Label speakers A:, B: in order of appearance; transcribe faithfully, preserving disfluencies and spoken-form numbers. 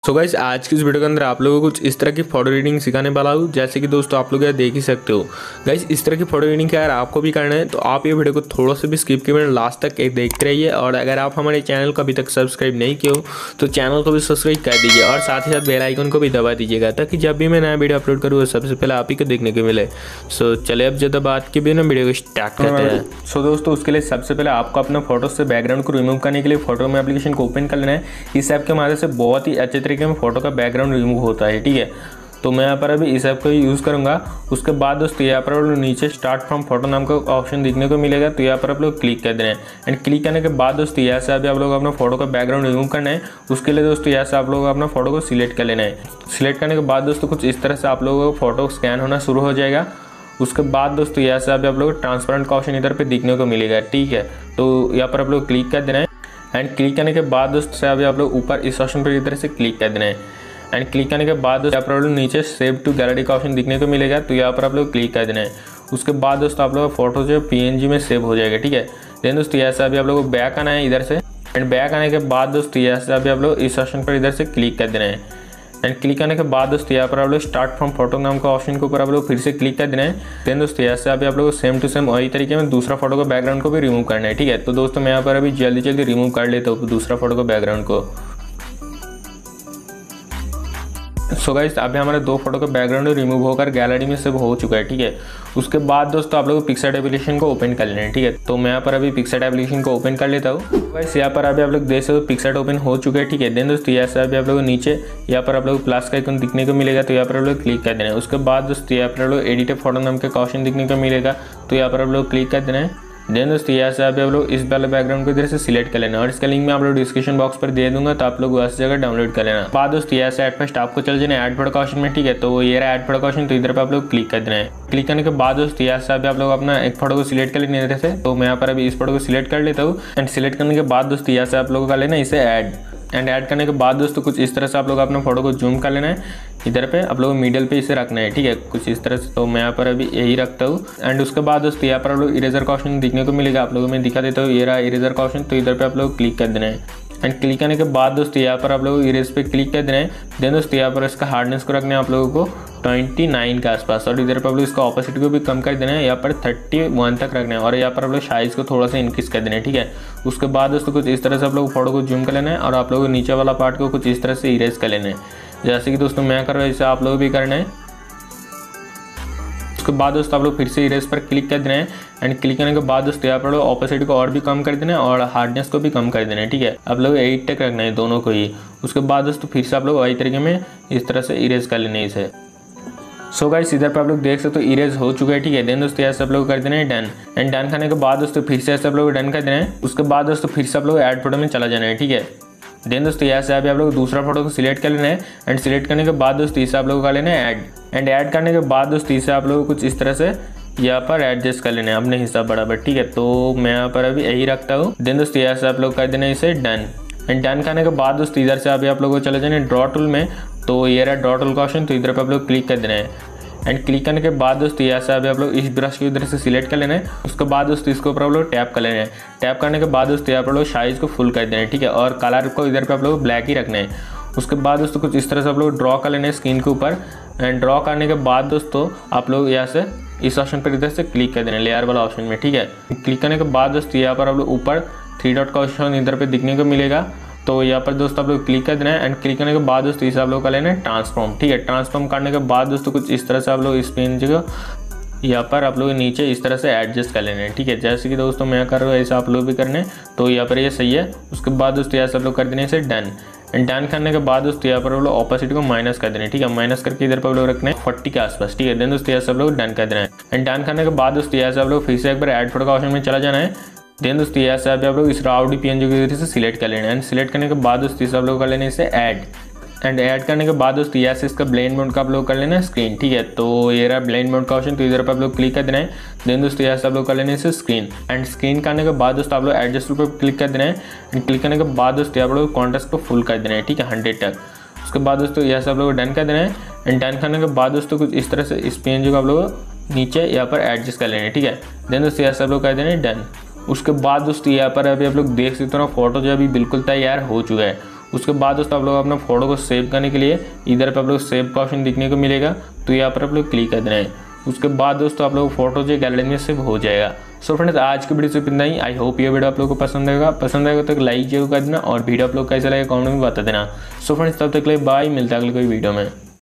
A: So guys आज की इस वीडियो के अंदर आप लोगों को कुछ इस तरह की फोटो रीडिंग सिखाने वाला हूँ। जैसे कि दोस्तों आप लोग यार देख ही सकते हो गाइस, इस तरह की फोटो रीडिंग का अगर आपको भी करना है तो आप ये वीडियो को थोड़ा सा भी स्किप किए लास्ट तक एक देखते रहिए। और अगर आप हमारे चैनल को अभी तक सब्सक्राइब नहीं किए हो तो चैनल को भी सब्सक्राइब कर दीजिए और साथ ही साथ बेल आइकन को भी दबा दीजिएगा ताकि जब भी मैं नया वीडियो अपलोड करूँ सबसे पहले आप ही को देखने को मिले। सो चले अब ज़्यादा बात के बिना वीडियो को स्टार्ट करते हैं। सो दोस्तों उसके लिए सबसे पहले आपको अपना फोटो से बैकग्राउंड को रिमूव करने के लिए फोटो में एप्लीकेशन को ओपन कर लेना है। इस ऐप के माध्यम से बहुत ही अच्छे तरीके में फोटो का बैकग्राउंड रिमूव होता है, ठीक है। तो मैं यहाँ पर अभी इस ऐप को यूज़ करूँगा। उसके बाद दोस्तों यहाँ पर नीचे स्टार्ट फ्रॉम फोटो नाम का ऑप्शन दिखने को मिलेगा, तो यहाँ पर आप लोग क्लिक कर देना है। एंड क्लिक करने के बाद दोस्तों यहाँ से अभी आप लोग अपना फोटो का बैकग्राउंड रिमूव करना है। उसके लिए दोस्तों यहाँ से आप लोग अपना फोटो को सिलेक्ट कर लेना है। सिलेक्ट करने के बाद दोस्तों कुछ इस तरह से आप लोगों को फोटो स्कैन होना शुरू हो जाएगा। उसके बाद दोस्तों यहाँ से अभी आप लोग ट्रांसपेरेंट का ऑप्शन इधर पे दिखने को मिलेगा, ठीक है। तो यहाँ पर आप लोग क्लिक कर देना है। एंड क्लिक करने के बाद दोस्तों अभी आप लोग ऊपर इस ऑप्शन पर इधर से क्लिक कर देना है। एंड क्लिक करने के बाद दोस्तों यहाँ पर आप लोग नीचे सेव टू गैलरी का ऑप्शन दिखने को मिलेगा, तो यहाँ पर आप लोग क्लिक कर देना है। उसके बाद दोस्तों आप लोग का फोटो जो पीएनजी में सेव हो जाएगा, ठीक है। देन दोस्तों यहाँ से अभी आप लोग को बैक आना है इधर से। एंड बैक आने के बाद दोस्तों यहाँ से अभी आप लोग इस ऑप्शन पर इधर से क्लिक कर देना है। एंड क्लिक करने के बाद दोस्तों यहाँ पर आप लोग स्टार्ट फ्रॉम फोटो नाम का ऑप्शन के ऊपर आप लोग फिर से क्लिक कर देना है। देन दोस्तों यहाँ से अभी आप लोग सेम टू सेम वही तरीके में दूसरा फोटो का बैकग्राउंड को भी रिमूव करना है, ठीक है। तो दोस्तों मैं यहाँ पर अभी जल्दी जल्दी रिमूव कर लेता हूँ दूसरा फोटो का बैकग्राउंड को। सो गाइस अभी हमारे दो फोटो का बैकग्राउंड रिमूव होकर गैलरी में सेव हो चुका है, ठीक है। उसके बाद दोस्तों आप लोग पिक्सआर्ट एप्लीकेशन को ओपन कर लेना है, ठीक है। तो मैं यहाँ पर अभी पिक्सआर्ट एप्लीकेशन को ओपन कर लेता हूँ। गाइस यहाँ पर अभी आप लोग देख सकते हो पिक्सआर्ट ओपन हो चुका है, ठीक है। देन दोस्तों यहाँ से अभी आप लोग नीचे यहाँ पर आप लोग प्लस का आइकन दिखने को मिलेगा, तो यहाँ पर आप लोग क्लिक कर देना है। उसके बाद दोस्तों यहाँ पर आप लोग एडिट फोटो नाम का ऑप्शन दिखने को मिलेगा, तो यहाँ पर आप लोग क्लिक कर देना है। देन दोस्तों यहाँ से अभी आप लोग इस वाले बैकग्राउंड को इधर से सिलेक्ट कर लेना और इसका लिंक मैं आप लोग डिस्क्रिप्शन बॉक्स पर दे दूंगा, तो आप लोग उस जगह डाउनलोड कर लेना। बाद दोस्तों यहाँ से एड फर्स्ट आपको चल जाना है ऐड फोटो का ऑप्शन में, ठीक है। तो ये रहा ऐड फोटो का ऑप्शन, तो इधर पे आप लोग क्लिक कर देना है। क्लिक करने के बाद दोस्तों यहाँ से अभी आप लोग अपना एक फोटो को सिलेक्ट कर लेना इधर से। तो मैं यहाँ पर अभी इस फोटो को सिलेक्ट कर लेता हूँ। एंड सिलेक्ट करने के बाद दोस्तों यहाँ से आप लोगों का लेना इसे ऐड। एंड ऐड करने के बाद दोस्तों कुछ इस तरह से आप लोग अपना फोटो को जूम कर लेना है। इधर पे आप लोग मिडिल पे इसे रखना है, ठीक है, कुछ इस तरह से। तो मैं यहाँ पर अभी यही रखता हूँ। एंड उसके बाद दोस्तों यहाँ पर आप लोग इरेजर का ऑप्शन दिखने को मिलेगा, आप लोगों में दिखा देता हूँ। ये रहा इरेजर का ऑप्शन, तो इधर पे आप लोग क्लिक कर देना है। एंड क्लिक करने के बाद दोस्तों यहाँ पर आप लोग इरेज पे क्लिक कर देना है। देन दोस्तों यहाँ पर इसका हार्डनेस को रखना है आप लोगों को उनतीस के आसपास, और इधर पर आप लोग इसका ऑपोसिटी को भी कम कर देना है, यहाँ पर इकतीस तक रखना है। और यहाँ पर आप लोग साइज को थोड़ा सा इंक्रीज कर देना है, ठीक है। उसके बाद दोस्तों कुछ इस तरह से आप लोग फोटो को जूम कर लेना है और आप लोगों को नीचे वाला पार्ट को कुछ इस तरह से इरेज कर लेना है, जैसे कि दोस्तों मैं कर रहा हूँ ऐसे आप लोग भी करना है। उसके बाद दोस्तों आप लोग फिर से इरेज पर क्लिक कर देना है। एंड क्लिक करने के बाद दोस्तों यहाँ पर लोग ऑपोसिटी को और भी कम कर देना है और हार्डनेस को भी कम कर देना है, ठीक है। आप लोग एट तक रखना है दोनों को ही। उसके बाद दोस्तों फिर से आप लोग वही तरीके में इस तरह से इरेज कर लेना है इसे। सो गाइस इधर पर आप लोग देख सकते हो इरेज हो चुका है, ठीक है। देन दोस्तों ऐसे आप लोग कर देना है डन। एंड डन करने के बाद दोस्तों फिर से ऐसे आप लोग डन कर देना है। उसके बाद दोस्तों फिर से आप लोग ऐड फोटो में चला जाना है, ठीक है। देन दोस्तों यहाँ से अभी आप लोग दूसरा फोटो को सिलेक्ट कर लेना है। एंड सिलेक्ट करने के बाद दोस्तों इसे आप लोगों का लेना है ऐड। एंड ऐड करने के बाद दोस्तों इसे आप लोगों को कुछ इस तरह से यहाँ पर एडजस्ट कर लेना है अपने हिसाब बराबर, ठीक है। तो मैं यहाँ पर अभी यही रखता हूँ। देन दोस्तों यहाँ से आप लोग कर देना है इसे डन। एंड डन करने के बाद दोस्तों इधर से अभी आप लोगों को चले जाना है ड्रॉ टूल में, तो ये रहा ड्रॉ टूल का ऑप्शन, तो इधर पर आप लोग क्लिक कर देना है। एंड क्लिक करने के बाद दोस्तों यहाँ से अभी आप लोग इस ब्रश को इधर से सिलेक्ट कर लेना है। उसके बाद दोस्तों इसके ऊपर आप लोग टैप कर लेना है। टैप करने के बाद दोस्तों यहाँ पर लोग साइज को फुल कर देना है, ठीक है। और कलर को इधर पे आप लोग ब्लैक ही रखना है। उसके बाद दोस्तों कुछ इस तरह से आप लोग ड्रॉ कर लेना है स्क्रीन के ऊपर। एंड ड्रॉ करने के बाद दोस्तों आप लोग यहाँ से इस ऑप्शन पर इधर से क्लिक कर देना है लेयर वाला ऑप्शन में, ठीक है। क्लिक करने के बाद दोस्तों यहाँ पर आप लोग ऊपर थ्री डॉट का ऑप्शन इधर पे दिखने को मिलेगा, तो यहाँ पर दोस्तों आप लोग क्लिक कर देना है। एंड क्लिक करने के बाद दोस्तों इसे आप लोग का लेना है ट्रांसफॉर्म, ठीक है। ट्रांसफॉर्म करने के बाद दोस्तों कुछ इस तरह से आप लोग इस पेन को यहाँ पर आप लोग नीचे इस तरह से एडजस्ट कर लेना है, ठीक है। जैसे कि दोस्तों मैं कर रहा हूँ ऐसा आप लोग भी करने, तो यहाँ पर ये सही है। उसके बाद दोस्तों यहाँ से आप लोग कर देना है इसे डन। एंड डन करने के बाद दोस्तों यहाँ पर आप लोग ऑपोसिट को माइनस कर देना है, ठीक है। माइनस करके इधर पर आप लोग रखना है फोर्टी के आसपास, ठीक है। देन दोस्तों यहाँ से आप लोग डन कर देना है। एंड डन करने के बाद दोस्तों यहाँ से आप लोग फिर से एक बार ऐड फोटो का ऑप्शन में चला जाना है। देन दोस्तों यहाँ से अभी आप लोग इस राउडी पीएनजी की से सिलेक्ट कर लेना है। एंड सिलेक्ट करने के बाद दोस्तों इसे आप लोग कर लेना है इसे ऐड। एंड ऐड करने के बाद दोस्तों यहाँ से इसका ब्लेंड मोड का आप लोग कर लेना है स्क्रीन, ठीक है। तो ये रहा ब्लेंड मोड का ऑप्शन, तो इधर पर आप लोग क्लिक कर देना है। देन दोस्तों यहाँ से आप लोग कर लेना है इसे स्क्रीन। एंड स्क्रीन करने के बाद दोस्तों आप लोग एडजस्ट पर क्लिक कर देना है। एंड क्लिक करने के बाद दोस्तों आप लोग कॉन्ट्रास्ट को फुल कर देना है, ठीक है, हंड्रेड तक। उसके बाद दोस्तों यहाँ से आप लोग डन कर देना है। एंड डन करने के बाद दोस्तों कुछ इस तरह से इस पीएनजी को आप लोग नीचे यहाँ पर एडजस्ट कर लेना है, ठीक है। देन दोस्तों यहाँ से आप लोग कर देना है डन। उसके बाद दोस्तों यहाँ पर अभी आप लोग देख सकते हो ना फोटो जो अभी बिल्कुल तैयार हो चुका है। उसके बाद दोस्तों आप लोग अपना फ़ोटो को सेव करने के लिए इधर पर आप लोग सेव का ऑप्शन दिखने को मिलेगा, तो यहाँ पर आप लोग क्लिक कर देना है। उसके बाद दोस्तों आप लोग फोटो जो गैलरी में सेव हो जाएगा। सो फ्रेंड्स आज की वीडियो से इतना ही। आई होप ये वीडियो आप लोगों को पसंद आएगा पसंद आएगा तो लाइक जरूर कर देना और वीडियो आप लोग कैसा लगे कमेंट में बता देना। सो फ्रेंड्स तब तक के लिए बाय, मिलता है अगले कोई वीडियो में।